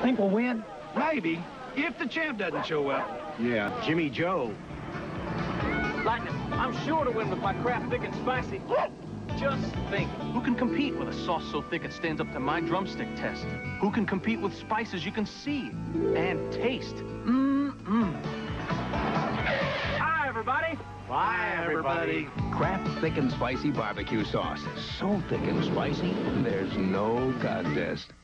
think we'll win? Maybe, if the champ doesn't show up. Yeah, Jimmy Joe. Lightning, I'm sure to win with my Kraft thick and spicy. Just think, who can compete with a sauce so thick it stands up to my drumstick test? Who can compete with spices you can see and taste? Hi, everybody. Bye, everybody. Kraft thick and spicy barbecue sauce. So thick and spicy, there's no contest.